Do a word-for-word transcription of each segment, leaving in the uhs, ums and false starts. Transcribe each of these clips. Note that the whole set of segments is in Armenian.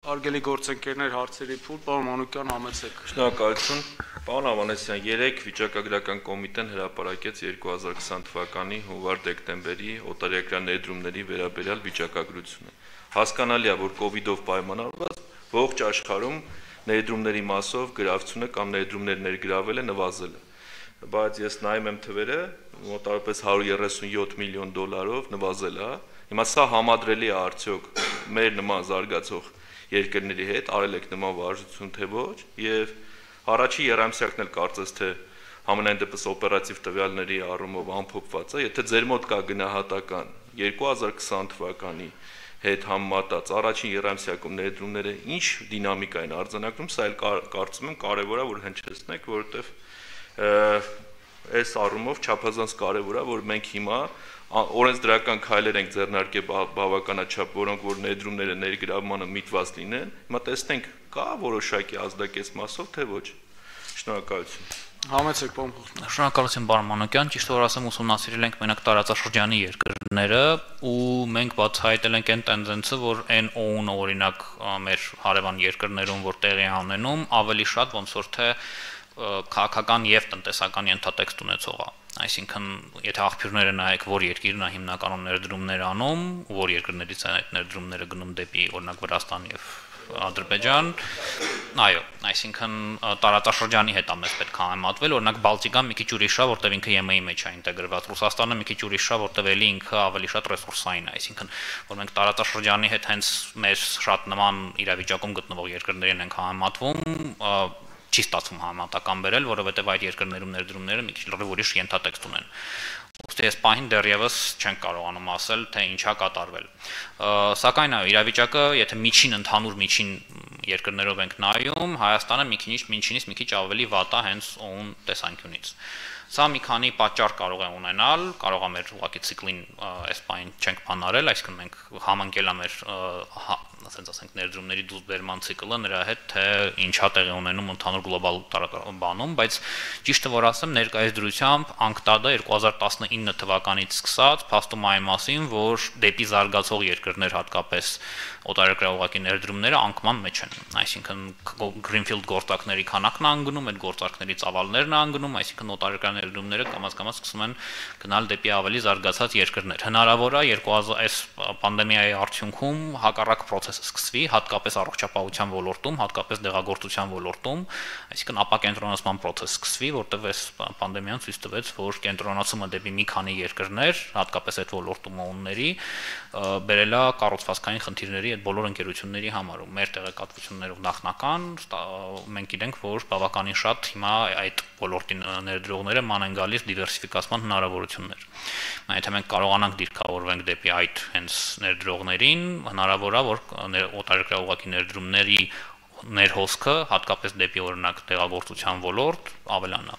Հարգելի գործընկերներ, հարցերի փուլ, պարոն Մանուկյան, համեցեք։ Շնորհակալություն։ Պարոն Ավանեսյան, երեկ վիճակագրական կոմիտեն հրապարակեց երկու հազար քսան թվականի հունվար-դեկտեմբերի օտարերկրյա ներդրումների վերաբերյալ վիճակագրությունը։ Հասկանալի է, որ կոവിഡ്ով պայմանավորված ողջ աշխարհում ներդրումների մասով գրավությունը կամ ներդրումներ ներգրավելը նվազել է։ Բայց ես նայում եմ թվերը, մոտավորապես հարյուր երեսունյոթ միլիոն դոլարով նվազել է։ Հիմա սա համադրելի է արդյոք մեր նման զարգացող երկրների հետ, արել եք նման վարժություն թե ոչ, եւ առաջի երամսյակն էլ կարծես թե համենայն դեպս օպերատիվ տվյալների առումով ամփոփված է, եթե ձեր մոտ կա գնահատական երկու հազար քսան թվականի հետ համեմատած առաջին երամսյակում ներդրումները ինչ դինամիկա են արձանագրում, սա էլ կարծում եմ կարևոր է որ հնչեցնեք, որովհետեւ այս առումով չափազանց կարևոր է, որ մենք հիմա օրենսդրական քայլեր ենք ձեռնարկել բավականաչափ, որոնք որ ներդրումները ներգրավմանը միտված լինեն, հիմա տեսնենք կա որոշակի ազդակից մասով, թե ոչ։ Շնորհակալություն։ Համեցեք, պարոն Փոխնիկ։ Շնորհակալություն, պարոն Մանուկյան, ճիշտ որ ասեմ, ուսումնասիրել ենք մենակ տարածաշրջանի երկրները ու մենք բացահայտել ենք այն տենդենսը, որ այն օ-ն օրինակ մեր հարևան երկրներում, որ տեղի է ունենում, ավելի շատ ոնց որ թե քաղաքական եւ տնտեսական ենթատեքստ ունեցող է։ Այսինքն, եթե աղբյուրները նայեք, որ երկիրն է հիմնականում ներդրումներ անում, որ երկրներից են այդ ներդրումները գնում դեպի օրինակ Վրաստան եւ Ադրբեջան, այո, այսինքն տարածաշրջանի հետ է մեզ պետք է համեմատվել, օրինակ Բալտիկան մի քիչ ուրիշ է, որտեղ ինքը ԵՄ-ի մեջ է ինտեգրված, Ռուսաստանը մի քիչ ուրիշ է, որտեղ էլի ինքը ավելի շատ ռեսուրսային է, այսինքն որ մենք տարածաշրջանի հետ հենց մեր շատ նման իրավիճակում գտնվող երկրներին ենք համեմատվում, չի ստացվում համեմատական բերել, որովհետև այդ երկրներում ներդրումները մի քիչ լրիվ ուրիշ ենթատեքստ ունեն։ Ուստի այս պահին դեռևս չենք կարողանում ասել, թե ինչա կատարվել։ Սակայն այո, իրավիճակը, եթե միջին ընդհանուր միջին երկրներով ենք նայում, Հայաստանը մի քիչ միջինից մի քիչ ավելի վատ է հենց օ-ն տեսանկյունից։ Սա մի քանի պատճառ կարող է ունենալ, կարող է մեր ուղղակի ցիկլին այս պահին չենք բանարել, այսինքն մենք համընկել է մեր ասենք ասենք ներդրումների դուսբերման ցիկլը նրա հետ, թե ինչա տեղի ունենում ընդհանուր գլոբալ բանում, բայց ճիշտը որ ասեմ, ներկայիս դրությամբ անկտադը երկու հազար տասնինը թվականից սկսած փաստում է այն մասին, որ դեպի զարգացող երկրներ հատկապես օտարերկրյա ուղղակի ներդրումները անկման մեջ են, այսինքն Greenfield գործակների քանակն է անգնում, այդ գործակների ծավալներն է անգնում, այսինքն օտարերկրյա ներդրումները կամաց-կամաց սկսում են գնալ դեպի ավելի զարգացած երկրներ։ Հնարավոր է երկու հազար այս պանդեմիայի արդյունքում հակառակ process սկսվի, հատկապես առողջապահության ոլորտում, հատկապես դեղագործության ոլորտում, այսինքն ապակենտրոնացման process սկսվի, որտեղ այս պանդեմիան ցույց տվեց, որ կենտրոնացումը դեպի մի քանի երկրներ, հատկապես այդ ոլորտում ունների, բերել է կառուցվածքային խնդիրների այդ բոլոր ընկերությունների համար, ու մեր տեղեկատվություններով նախնական մենք գիտենք, որ բավականին շատ հիմա այդ ոլորտի ներդրողները ման են գալիս դիվերսիֆիկացման հնարավորություններ։ Եթե մենք կարողանանք դիրքավորվենք դեպի այդ հենց ներդրողներին, հնարավոր է, որ օտարերկրյա ուղղակի ներդրումների ներհոսքը, հատկապես դեպի օրինակ տեղագործության ոլորտ, ավելանա։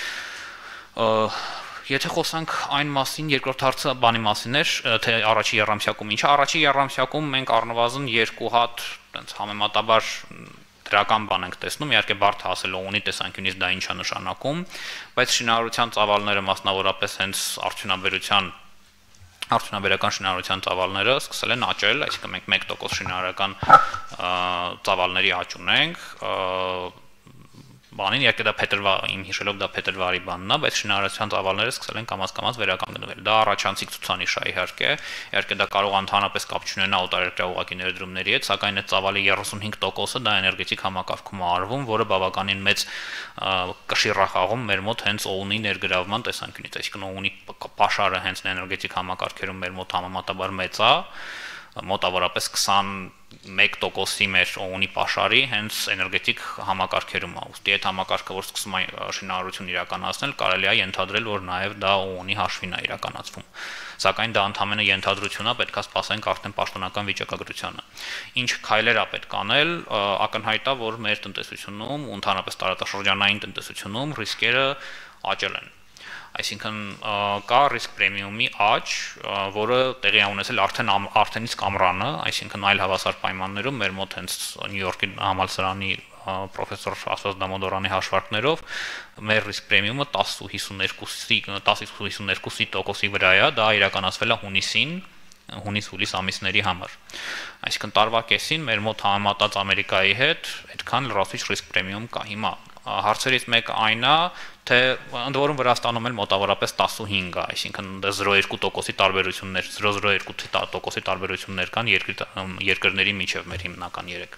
Եթե խոսանք այն մասին, երկրորդ հարցը բանի մասին էր, թե առաջի եռամսյակում ինչա, առաջի եռամսյակում մենք առնվազն երկու հատ այնց համեմատաբար դրական բան ենք տեսնում, իհարկե բարդ ասել օ-ի տեսանկյունից դա ինչ է նշանակում, բայց շինարարության ծավալները մասնավորապես հենց արդյունաբերության արդյունաբերական շինարարության ծավալները սկսել են աճել, այսինքն մենք մեկ տոկոս շինարարական ծավալների աճ ունենք, բանին իհարկե դա փետրվար, իմ հիշելով դա փետրվարի բանն է, բայց շինարարության ծավալները սկսել են կամաց-կամաց վերականգնվել։ Դա առաջանցիկ ցուցանիշ է իհարկե, իհարկե դա կարող է ընդհանրապես կապ չունենա օտարերկրյա ուղղակի ներդրումների հետ, սակայն այդ ծավալի երեսունհինգ տոկոսը դա էներգետիկ համակարգում է արվում, որը բավականին մեծ կշիռ է խաղում մեր մոտ հենց օ-ի ներգրավման տեսանկյունից, այսինքն օ-ի պաշարը հենց էներգետիկ համակարգերում մեր մոտ համեմատաբար մեծ է, մոտավորապես քսանմեկ տոկոսի մեր օ-ի պաշարի հենց էներգետիկ համակարգերում է։ Ուստի այդ համակարգը, որ սկսում է շինարարություն իրականացնել, կարելի է ենթադրել, որ նաև դա օ-ի հաշվին է իրականացվում։ Սակայն դա ընդհանրապես ենթադրություն է, պետք է սպասենք արդեն պաշտոնական վիճակագրությանը։ Ինչ քայլեր է պետք անել, ակնհայտ է, որ մեր տնտեսությունում, ընդհանրապես տարածաշրջանային տնտեսությունում ռիսկերը աճել են։ Այսինքն կա ռիսկ պրեմիումի աճ, որը տեղի է ունեցել արդեն արդեն իսկ ամռանը, այսինքն այլ հավասար պայմաններում մեր մոտ հենց Նյու Յորքի համալսարանի պրոֆեսոր Ասված Դամոդորանի հաշվարկներով մեր ռիսկ պրեմիումը տասը հիսուն երկուսի տասը հիսուն երկուսի տոկոսի վրա է, դա իրականացվել է հունիսին, հունիս-հուլիս ամիսների համար։ Այսինքն տարվա կեսին մեր մոտ համեմատած Ամերիկայի հետ այդքան լրացուցիչ risk premium կա հիմա։ Հարցերից մեկը այն է, թե ընդ որում Վրաստանում էլ մոտավորապես տասնհինգ է, այսինքն զրո կόμμα երկու տոկոսի տարբերություններ, զրո կόμma երկու տոկոսի տարբերություններ կան երկրների միջև մեր հիմնական երեք։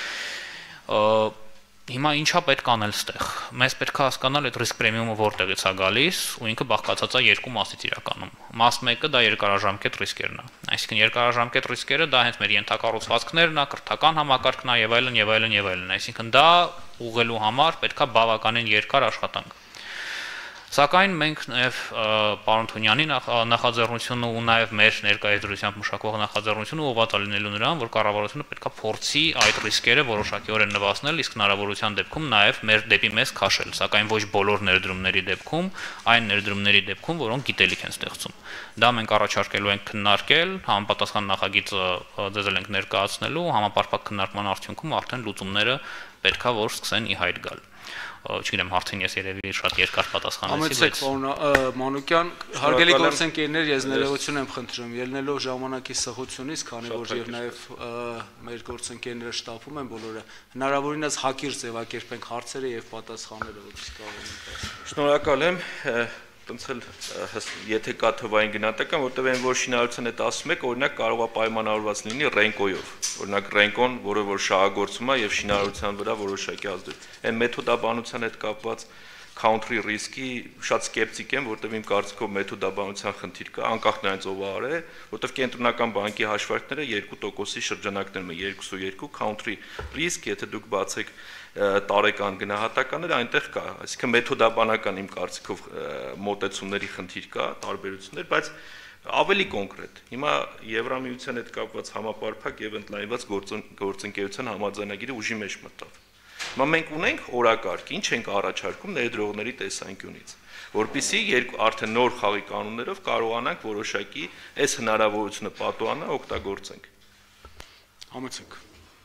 Հիմա ինչա պետք անել ստեղ։ Մեզ պետք է հասկանալ այդ risk premium-ը որտեղից է գալիս, ու ինքը բաղկացած է երկու մասից իրականում։ Մաս մեկը դա երկարաժամկետ ռիսկերն է։ Այսինքն երկարաժամկետ ռիսկերը դա հենց մեր ենթակառուցվածքներն է, կրթական համակարգն է եւ այլն եւ այլն եւ այլն։ Այսինքն դա ուղղելու համար պետք է բավականին երկար աշխատանք։ Սակայն մենք նաև պարոն Թունյանի նախաձեռնությունը ու նաև մեր ներկայացրությամբ մշակող նախաձեռնությունը ուղղված լինելու նրան, որ կառավարությունը պետք է փորձի այդ ռիսկերը որոշակիորեն նվազնել, իսկ հնարավորության դեպքում նաև մեր դեպի մեզ քաշել, սակայն ոչ բոլոր ներդրումների դեպքում, այն ներդրումների դեպքում, որոնք գիտելիք են ստեղծում։ Դա մենք առաջարկելու ենք քննարկել, համապատասխան նախագիծը ձեզ էլ ենք ներկայացնելու, համապարփակ քննարկման արդյունքում արդեն լուծումները պետք է որ սկսեն ի հայտ գալ։ Չգիտեմ, հարցին ես երևի շատ երկար պատասխանեցի, բայց պարոն Մանուկյան, հարգելի գործընկերներ, ես ներողություն եմ խնդրում, ելնելով ժամանակի սղությունից, քանի որ եւ նաեւ մեր գործընկերները շտապում են բոլորը, հնարավորինս հակիրճ ձևակերպենք հարցերը եւ պատասխանները, որպես կարող ենք։ Շնորհակալ եմ։ Տոնցել եթե կա թվային գնահատական, որտեղ այն որ շինարարության հետ ասում եք, օրինակ կարող է պայմանավորված լինի ռենկոյով։ Օրինակ ռենկոն, որը որ շահագործում է եւ շինարարության վրա որոշակի ազդեցություն։ Այն մեթոդաբանության հետ կապված country risk-ի շատ սկեպտիկ եմ, որտեղ իմ կարծիքով մեթոդաբանության խնդիր կա, անկախ նրանից ով է, որտեղ կենտրոնական բանկի հաշվարկները երկու տոկոսի շրջանակներում է, երկու ու երկու country risk, եթե դուք բացեք տարեկան գնահատականները այնտեղ կա, այսինքն մեթոդաբանական իմ կարծիքով մոտեցումների խնդիր կա, տարբերություններ, բայց ավելի կոնկրետ։ Հիմա Եվրամիության հետ կապված համապարփակ եւ ընդլայնված գործընկերության համաձայնագիրը ուժի մեջ մտավ։ Հիմա մենք ունենք օրակարգ, ինչ ենք առաջարկում ներդրողների տեսանկյունից, որpիսի երկու արդեն նոր խաղի կանոններով կարողանանք որոշակի այս հնարավորությունը պատուհանը օգտագործենք։ Համեցեք։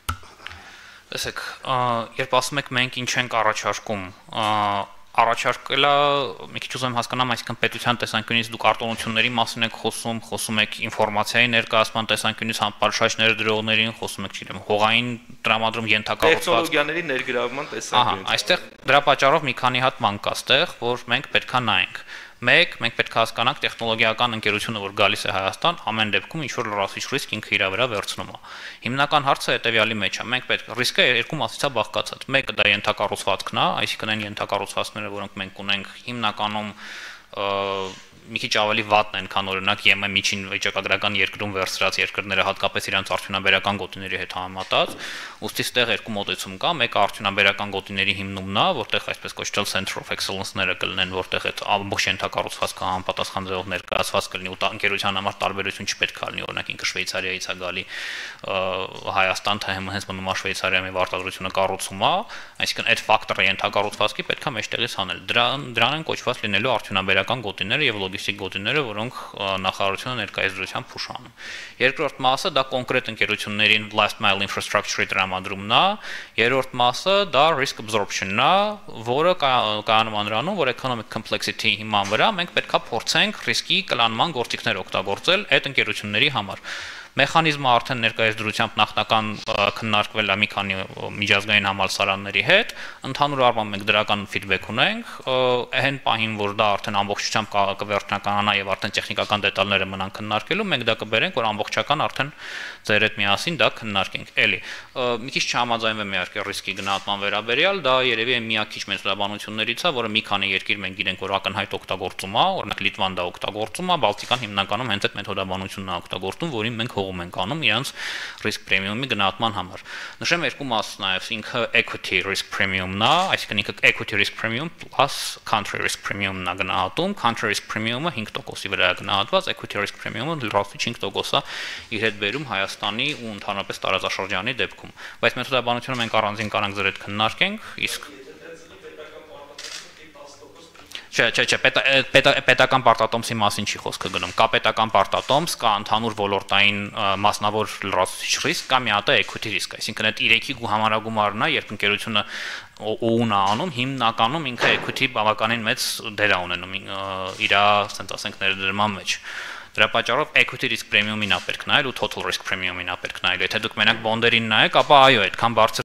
Տեսեք, երբ ասում եք մենք ինչ ենք առաջարկում, առաջարկելա մի քիչ ուզում հասկանամ, այսինքն պետության տեսանկյունից դուք արտոնությունների մասին եք խոսում, խոսում եք ինֆորմացիայի ներկայացման տեսանկյունից համապարփակ ներդրողներին, խոսում եք, չգիտեմ, հողային տրամադրում ենթակառուցվածք, տեխնոլոգիաների ներգրավման տեսանկյունից։ Ահա, այստեղ դրա պատճառով մի քանի հատ բան կա ստեղ, որ մենք պետքա նայենք։ Մեկ, մենք պետք է հասկանանք տեխնոլոգիական ընկերությունը, որ գալիս է Հայաստան, ամեն դեպքում ինչ որ լրացուցիչ ռիսկ ինքը իր վրա վերցնում է։ Հիմնական հարցը հետեւյալի մեջ է։ Մենք պետք է ռիսկը երկու մասից է բաղկացած։ Մեկը դա ենթակառուցվածքն է, այսինքն այն ենթակառուցվածքները, որոնք մենք ունենք, հիմնականում մի քիչ ավելի վատն են, քան օրինակ ԵՄ միջին վիճակագրական երկրում վերցրած երկրները, հատկապես իրանց արդյունաբերական գոտիների հետ համեմատած, ուստի ստեղ երկու մոտեցում կա, մեկը արդյունաբերական գոտիների հիմնումն է, որտեղ այսպես կոչվել Center of Excellence-ները կլինեն, որտեղ այդ ամբողջ ենթակառուցվածքը համապատասխան ձևով ներկայացված կլինի ու ընկերության համար տարբերություն չպետք է լինի, օրինակ ինքը Շվեյցարիայից է գալի Հայաստան, թե հենց մնում է Շվեյցարիայի վարտադրությունը կառուցում է, այսինքն այդ ֆակտորը ենթակառուցվածքի պետք է մեջտեղից հանել։ Դրան դրան են կոչված լինելու արդյունաբերական գոտիները եւ գոտիները, որոնք նախարարությունը ներկայացրության փուշանում։ Երկրորդ մասը դա կոնկրետ ընկերություններին last mile infrastructure-ի տրամադրումն է, երրորդ մասը դա risk absorption-ն է, որը կայանում է նրանում, որ economic complexity հիման վրա մենք պետքա փորձենք ռիսկի կլանման գործիքներ օգտագործել այդ ընկերությունների համար։ Մեխանիզմը արդեն ներկայացրությամբ նախնական քննարկվել է մի քանի միջազգային համալսարանների հետ, ընդհանուր առմամբ մենք դրական ֆիդբեք ունենք, այն պահին, որ դա արդեն ամբողջությամբ կվերջնականանա եւ արդեն տեխնիկական դետալները մնան քննարկելու, մենք դա կբերենք, որ ամբողջական արդեն ձեր հետ միասին դա քննարկենք։ Էլի, մի քիչ չհամաձայնվեմ իհարկե ռիսկի գնահատման վերաբերյալ, դա երևի է միակ քիչ մեծաբանություններից է, որը մի քանի երկիր մենք գիտենք, որ ակնհայտ օգտագործում է, օրինակ Լիտվան դա օգտագործում է, Բալտիկան հիմնականում հենց այդ մեթոդաբանությունն է օգտագործում, որին մենք հողում ենք անում իրանց risk premium-ի գնահատման համար։ Նշեմ երկու մաս նաև ինքը equity risk premium-ն է, այսինքն ինքը equity risk premium plus country risk premium-ն է գնահատում, country risk premium-ը հինգ տոկոսի վրա է գնահատված, equity risk premium-ը լրացուցիչ հինգ տոկոս է իր հետ բերում Հայաստանի ու ընդհանրապես տարածաշրջանի դեպքում։ Բայց մեթոդաբանությունը մենք առանձին կարանք ձեր հետ քննարկենք, իսկ Չէ, չէ, չէ, պետական պարտատոմսի մասին չի խոսքը գնում։ Կա պետական պարտատոմս, կա ընդհանուր ոլորտային մասնավոր լրացուցիչ ռիսկ, կա մի հատ equity risk, այսինքն այդ երեքի համարագումարն է, երբ ընկերությունը օուն է անում, հիմնականում ինքը equity բավականին մեծ դեր է ունենում իր, ասենք, ներդրման մեջ։ Դրա պատճառով equity risk premium-ին ա պետք նայել ու total risk premium-ին ա պետք նայել։ Եթե դուք մենակ բոնդերին նայեք, ապա այո, այդքան բարձր